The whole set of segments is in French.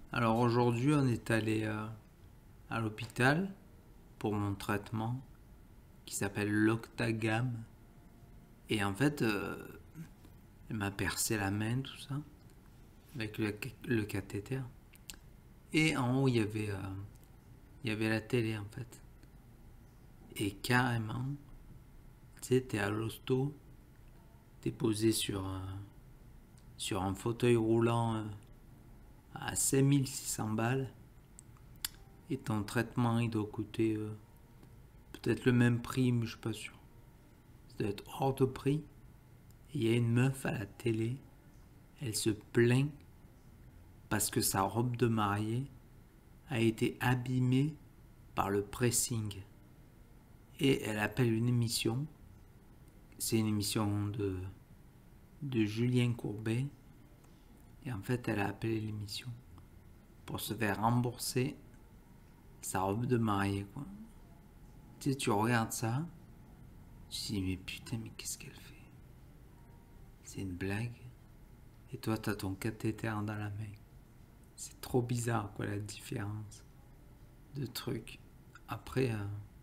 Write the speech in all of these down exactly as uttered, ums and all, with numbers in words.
Alors aujourd'hui, on est allé euh, à l'hôpital pour mon traitement qui s'appelle l'Octagam. Et en fait, euh, elle m'a percé la main, tout ça, avec le, le cathéter. Et en haut, il y avait, euh, il y avait la télé, en fait. Et carrément, tu sais, t'es à l'hosto, t'es posé sur, euh, sur un fauteuil roulant euh, à cinq mille six cents balles. Et ton traitement, il doit coûter euh, peut-être le même prix, mais je suis pas sûr. Ça doit être hors de prix. Il y a une meuf à la télé, elle se plaint parce que sa robe de mariée a été abîmée par le pressing. Et elle appelle une émission, c'est une émission de, de Julien Courbet, et en fait elle a appelé l'émission pour se faire rembourser sa robe de mariée, quoi. Tu sais, tu regardes ça, tu te dis mais putain, mais qu'est-ce qu'elle fait? C'est une blague. Et toi t'as ton cathéter dans la main. C'est trop bizarre, quoi, la différence de trucs. Après, euh,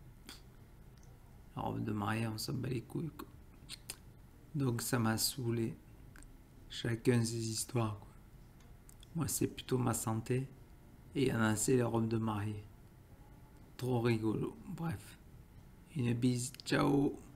la robe de mariée, on s'en bat les couilles, quoi. Donc ça m'a saoulé. Chacun ses histoires, quoi. Moi, c'est plutôt ma santé. Et il y en a, c'est les robes de mariée. Trop rigolo. Bref. Une bise. Ciao.